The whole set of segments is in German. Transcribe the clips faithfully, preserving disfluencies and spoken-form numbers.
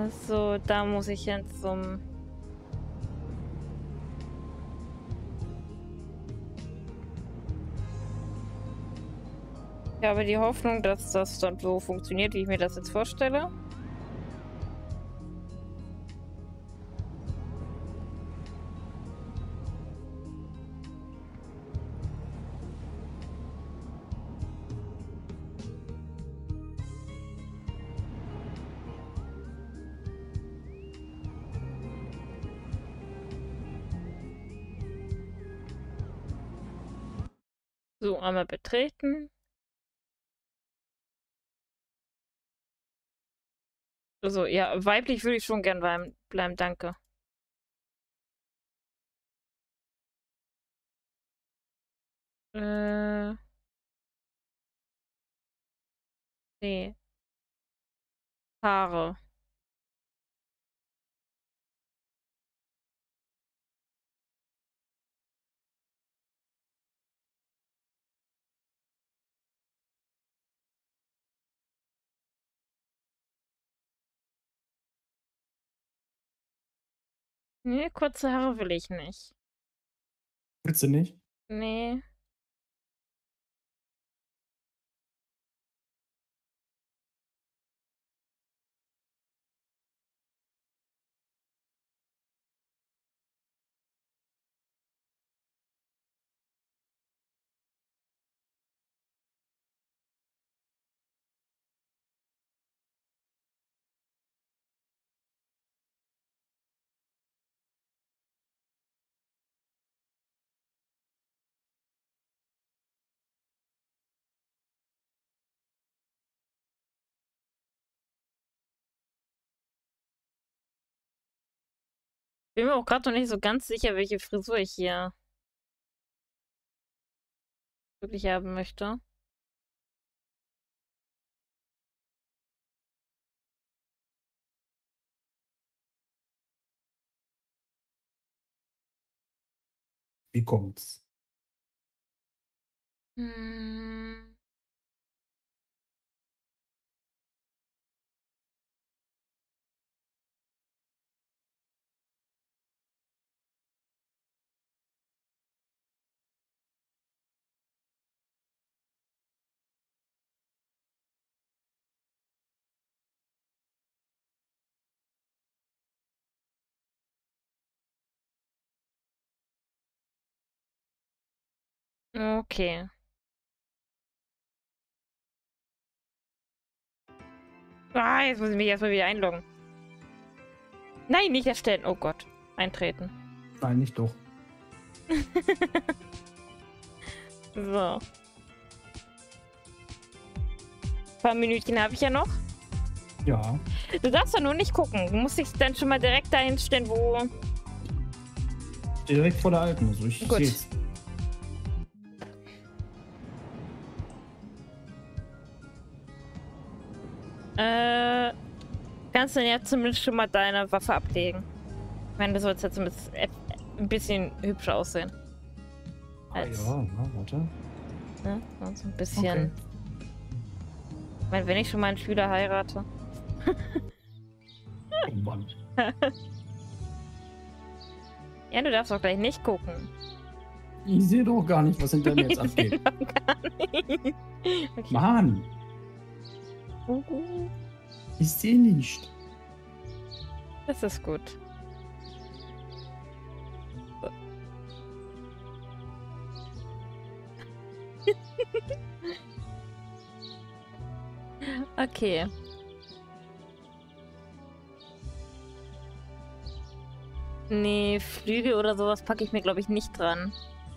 Also, da muss ich jetzt zum... Ich habe die Hoffnung, dass das dann so funktioniert, wie ich mir das jetzt vorstelle. So, einmal betreten. Also, ja, weiblich würde ich schon gern bleiben, bleiben, danke. Äh, nee. Haare. Nee, kurze Haare will ich nicht. Willst du nicht? Nee. Bin mir auch gerade noch nicht so ganz sicher, welche Frisur ich hier wirklich haben möchte. Wie kommt's? Hm. Okay. Ah, jetzt muss ich mich erstmal wieder einloggen. Nein, nicht erstellen. Oh Gott. Eintreten. Nein, nicht doch. So. Ein paar Minütchen habe ich ja noch. Ja. Du darfst doch nur nicht gucken. Du musst dich dann schon mal direkt dahin stellen, wo... Direkt vor der alten. Also ich Gut. seh's. Äh, kannst du denn jetzt zumindest schon mal deine Waffe ablegen? Ich meine, du sollst jetzt zumindest ein bisschen hübscher aussehen. Als, Ah, ja, na, warte. ne? So ein bisschen. Okay. Ich meine, wenn ich schon mal einen Schüler heirate. Oh Mann. Ja, du darfst auch gleich nicht gucken. Ich sehe doch gar nicht, was hinter mir jetzt abgeht. Okay. Mann! Ich sehe nicht. Das ist gut. Okay. Nee, Flügel oder sowas packe ich mir, glaube ich, nicht dran.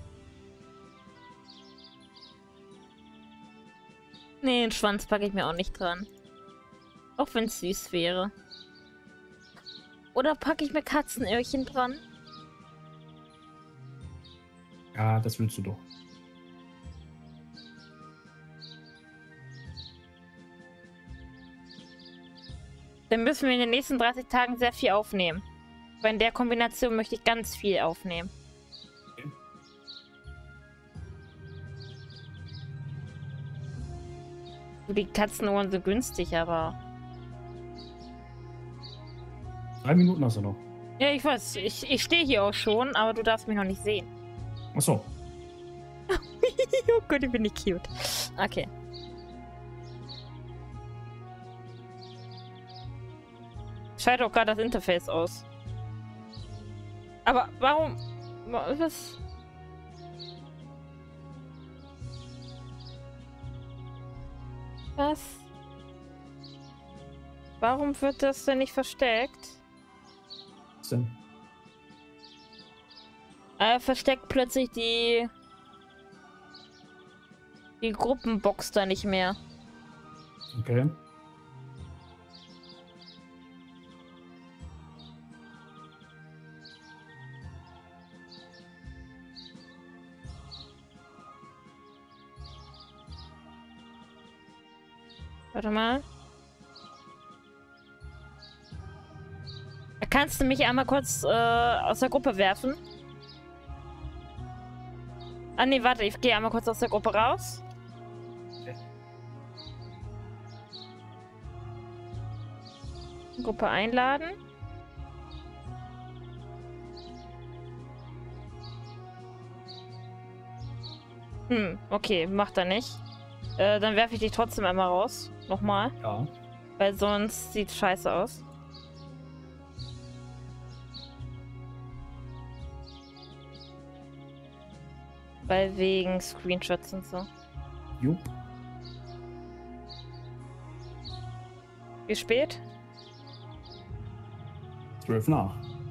Nee, den Schwanz packe ich mir auch nicht dran. Auch wenn es süß wäre. Oder packe ich mir Katzenöhrchen dran? Ja, das willst du doch. Dann müssen wir in den nächsten dreißig Tagen sehr viel aufnehmen. Weil in der Kombination möchte ich ganz viel aufnehmen. Okay. Die Katzenohren sind günstig, aber... Drei Minuten hast du noch. Ja, ich weiß. Ich, ich stehe hier auch schon, aber du darfst mich noch nicht sehen. Achso. Oh Gott, ich bin nicht cute. Okay. Schalte auch gerade das Interface aus. Aber warum... Was... Was? Warum wird das denn nicht versteckt? Was denn? Er versteckt plötzlich die... die Gruppenbox da nicht mehr. Okay. Warte mal. Kannst du mich einmal kurz äh, aus der Gruppe werfen? Ah nee, warte, ich gehe einmal kurz aus der Gruppe raus. Okay. Gruppe einladen. Hm, okay, macht er nicht. Äh, dann werfe ich dich trotzdem einmal raus. Nochmal. Ja. Weil sonst sieht scheiße aus. Weil wegen Screenshots und so. Jupp. Wie spät? Zwölf nach.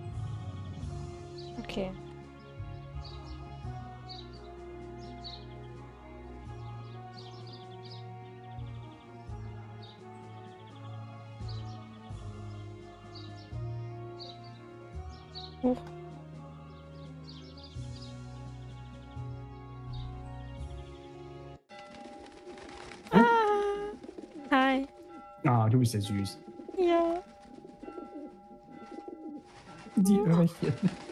Okay. Huch. Ah. Hi. Ah, du bist ja süß. Ja. Die Öhrchen.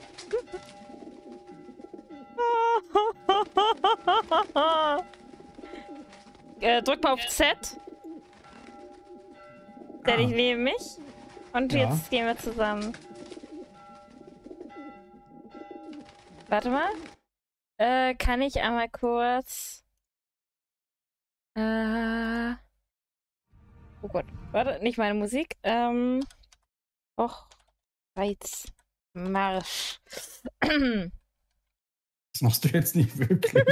äh, drück mal auf Z. Denn Ah. ich nehme mich. Und Ja. jetzt gehen wir zusammen. Warte mal. Äh, kann ich einmal kurz... Äh... Oh Gott. Warte, nicht meine Musik. Ähm... Och. Reiz. Marsch. Das machst du jetzt nicht wirklich.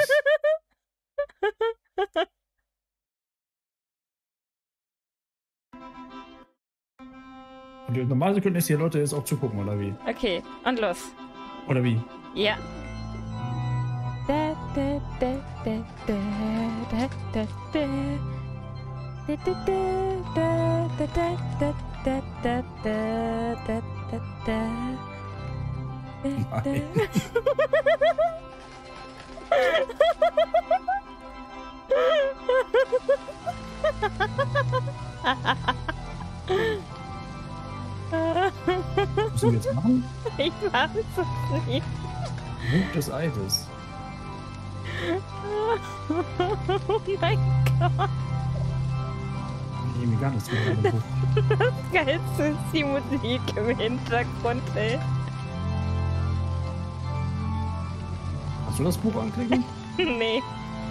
Und die normale Sekunde ist hier, Leute, jetzt auch zugucken, oder wie? Okay, und los. Oder wie? Ja. Da, da, da, da, da, da, da, da. Da, da, da, da, da, da, da, da, da, da, da, da. Nein. Was müssen wir jetzt machen? Ich weiß es nicht. Buch des Eides. Oh mein Gott. Ich nehme gar nichts mehr in dem Buch. Das Geilste ist die Musik im Hintergrund, ey. Kannst du das Buch anklicken? Nee.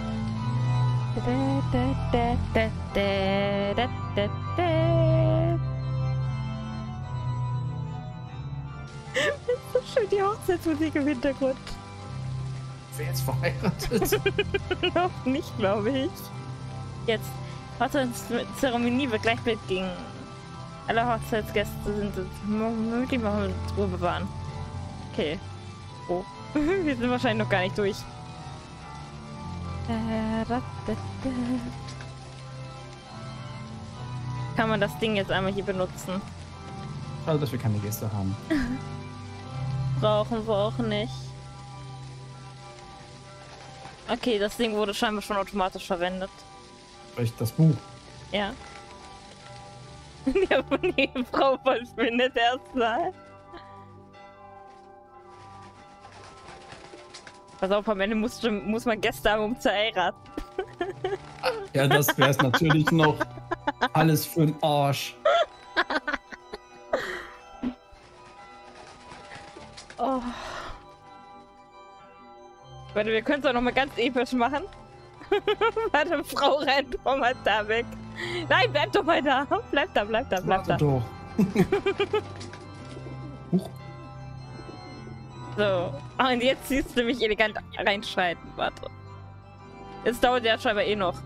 Da, da, da, da, da, da, da, da. Das ist so schön die Hochzeitsmusik im Hintergrund. Wer jetzt verheiratet? Noch nicht, glaube ich. Jetzt. Hochzeitszeremonie wird gleich mitgehen. Alle Hochzeitsgäste sind möglich machen mit Ruhe bewahren. Okay. Oh. Wir sind wahrscheinlich noch gar nicht durch. Kann man das Ding jetzt einmal hier benutzen? Also, dass wir keine Gäste haben. Brauchen wir auch nicht. Okay, das Ding wurde scheinbar schon automatisch verwendet. Vielleicht das Buch. Ja. Ja, von die Frau verschwindet erstmal. Pass auf, am Ende muss, muss man Gäste haben, um zu heiraten. Ja, das wäre es natürlich noch. Alles für den Arsch. Warte, wir können es auch noch mal ganz episch machen. Warte, Frau rennt doch mal da weg. Nein, bleib doch mal da. Bleib da, bleib da, bleib Warte da. doch. Huch. So. Und jetzt siehst du mich elegant reinschreiten. Warte. Es dauert ja scheinbar eh noch.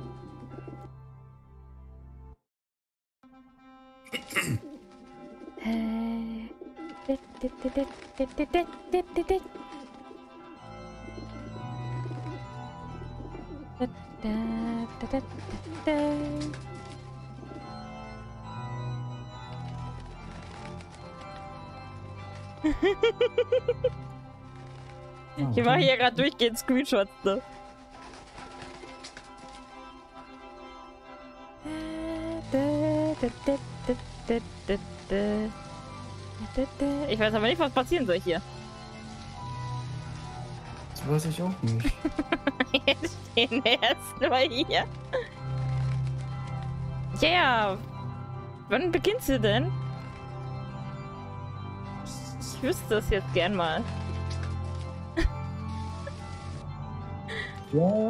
Ich mache hier gerade durchgehend Screenshots, ne? Ich weiß aber nicht, was passieren soll hier. Das weiß ich auch nicht. Jetzt stehen wir erst mal hier. Ja, yeah. Wann beginnt sie denn? Ich, ich wüsste es jetzt gern mal. Ja.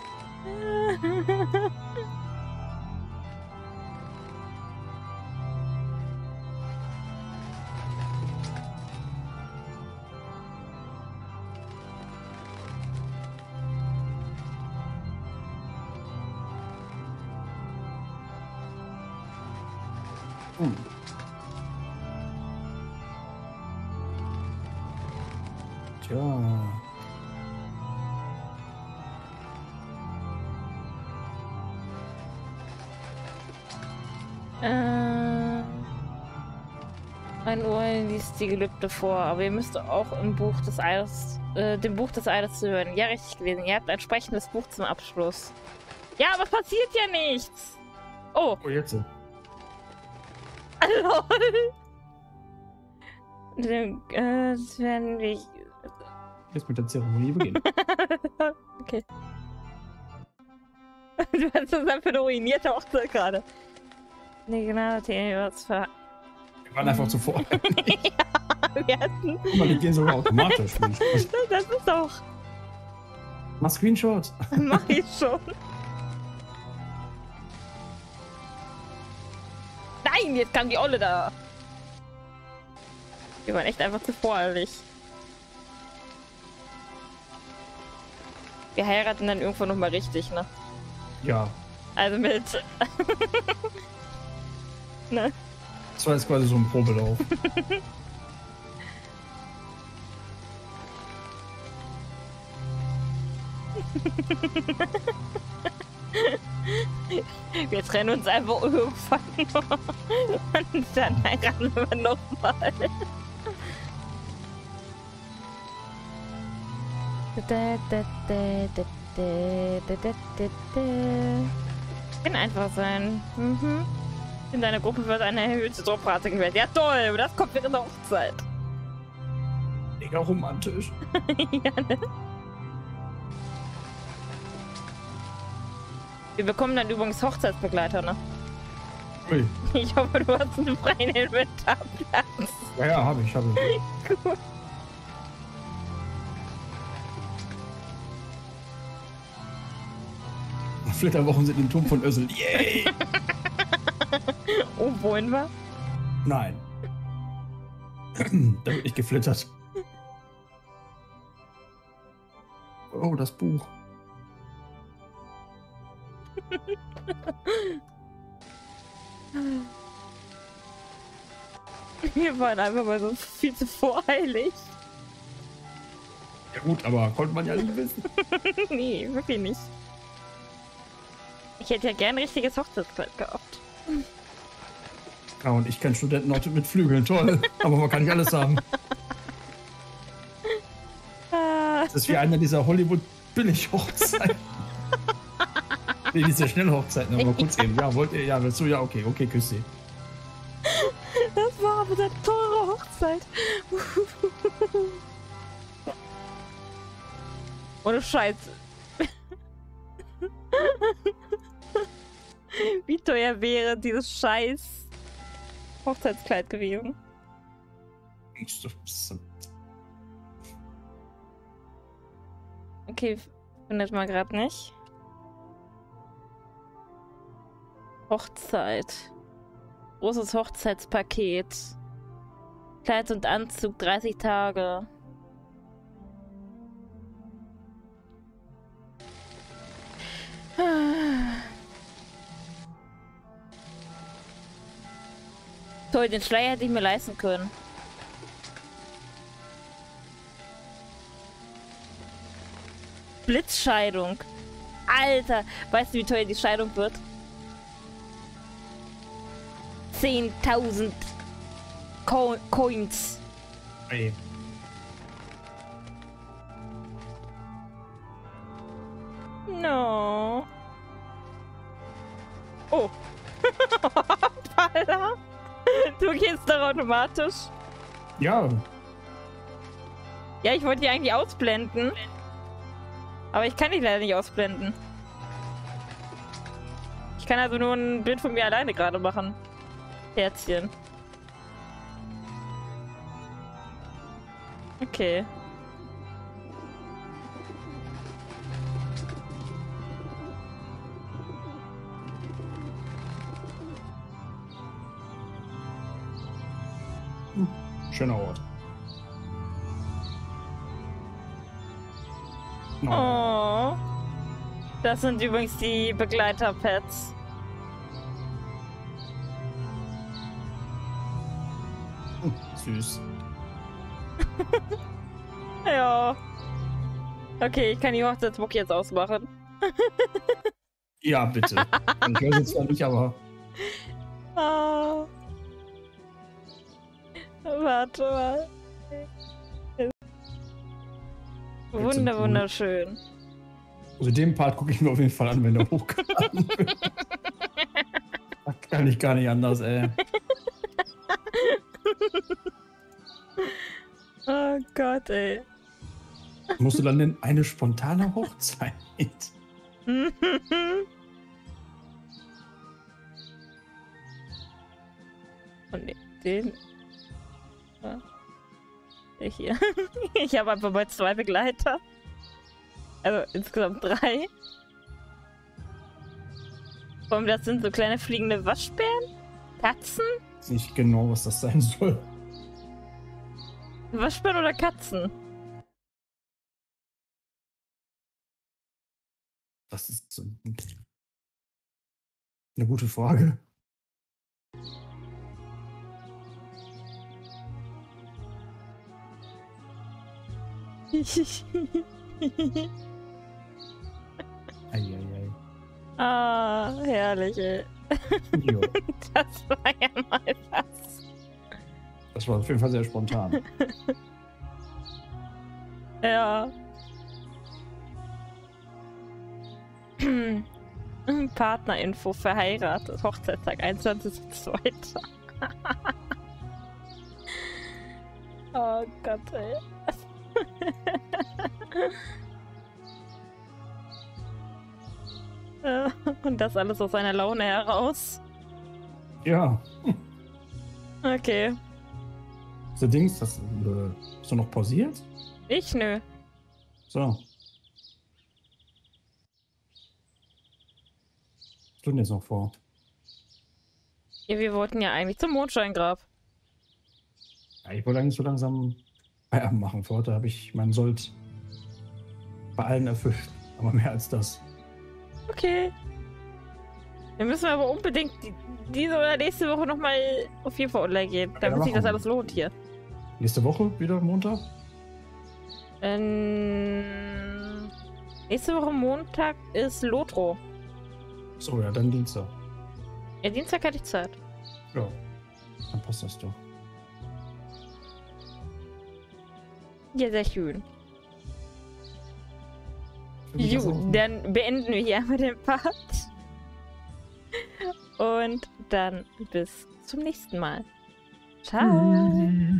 Hm. Tja. Äh, ein Uhr liest die Gelübde vor, aber ihr müsst auch im Buch des Eides, äh, dem Buch des Eides zu hören. Ja, richtig gelesen. Ihr habt ein sprechendes Buch zum Abschluss. Ja, aber passiert ja nichts. Oh. Oh, jetzt. Lol. Äh, das werden wir... Jetzt mit der Zeremonie beginnen. Okay. Du hast das einfach eine ruinierte Hochzeit gerade. Nee, genau, was ver... Wir waren einfach zuvor. Ja, wir hatten... Guck mal, die gehen sogar automatisch. Das ist doch... Mach Screenshots. Mach ich schon. Nein, jetzt kam die Olle da. Wir waren echt einfach zu voreilig. Wir heiraten dann irgendwann noch mal richtig, ne? Ja. Also mit... ne? Das war jetzt quasi so ein Probelauf. Wir trennen uns einfach irgendwann und dann heiraten wir nochmal. Kann einfach sein. Mhm. In deiner Gruppe wird eine erhöhte Droprate gewählt. Ja toll, das kommt während der Hochzeit. Mega romantisch. Ja, ne? Wir bekommen dann übrigens Hochzeitsbegleiter, ne? Ui. Ich hoffe, du hast einen freien Inventarplatz. Ja, ja, habe ich, habe ich. Cool. Flitterwochen sind im Turm von Össel. Yay! Oh, wohin wir? Nein. Da wird nicht geflittert. Oh, das Buch. Wir waren einfach mal so viel zu voreilig. Ja gut, aber konnte man ja nicht wissen. Nee, wirklich nicht. Ich hätte ja gern ein richtiges Hochzeitskleid gehabt. Ja, und ich kenne Studentenauto mit Flügeln, toll. Aber man kann nicht alles haben. Das ist wie einer dieser Hollywood-Billig-Hochzeiten. Nee, diese Schnellhochzeiten, aber kurz eben. Ja, wollt ihr? Ja, willst du? Ja, okay, okay, küss sie. Das war aber eine teure Hochzeit. Ohne Scheiß. Wie teuer wäre dieses scheiß Hochzeitskleid gewesen? Okay, findet man gerade nicht. Hochzeit. Großes Hochzeitspaket. Kleid und Anzug, dreißig Tage. Toll, den Schleier hätte ich mir leisten können. Blitzscheidung. Alter, weißt du, wie teuer die Scheidung wird? zehntausend Co Coins. Ey. No. Oh. Hoppala. Du gehst doch automatisch. Ja. Ja, ich wollte die eigentlich ausblenden. Aber ich kann die leider nicht ausblenden. Ich kann also nur ein Bild von mir alleine gerade machen. Herzchen. Okay. Hm. Schöner Ort. Oh. Oh. Das sind übrigens die Begleiter-Pets. Hm, süß. Ja. Okay, ich kann die Hochzeitsbook jetzt ausmachen. Ja, bitte. Ich weiß jetzt zwar nicht, aber... Oh. Warte mal. Wunder, wunderschön. Also den Part gucke ich mir auf jeden Fall an, wenn der hochgeladen wird. Das kann ich gar nicht anders, ey. Oh Gott, ey. Musst du dann denn eine spontane Hochzeit? Und den... Ja. Der hier. Ich habe einfach mal zwei Begleiter. Also insgesamt drei. Vor allem, das sind so kleine fliegende Waschbären? Katzen? Ich weiß nicht genau, was das sein soll. Waschbären oder Katzen? Das ist so eine gute Frage. Eieiei. Ah, herrlich, ey. Jo. Das war ja mal was. Das war auf jeden Fall sehr spontan. Ja. Partnerinfo verheiratet. Hochzeitstag einundzwanzigster zweiter Oh Gott, ey. Und das alles aus seiner Laune heraus. Ja. Okay. So Dings, das äh, ist doch noch pausiert? Ich? Nö. So. Was tun jetzt noch vor? Ja, wir wollten ja eigentlich zum Mondscheingrab. Ja, ich wollte eigentlich so langsam Feierabend machen. Für heute habe ich meinen Sold bei allen erfüllt. Aber mehr als das. Okay. Dann müssen wir aber unbedingt die, diese oder nächste Woche nochmal auf jeden Fall online gehen, damit ja, sich das alles lohnt hier. Nächste Woche wieder Montag? Ähm, nächste Woche Montag ist Lotro. So, ja, dann Dienstag. Ja, Dienstag hatte ich Zeit. Ja, dann passt das doch. Ja, sehr schön. Jo, dann beenden wir hier einmal den Part. Und dann bis zum nächsten Mal. Ciao.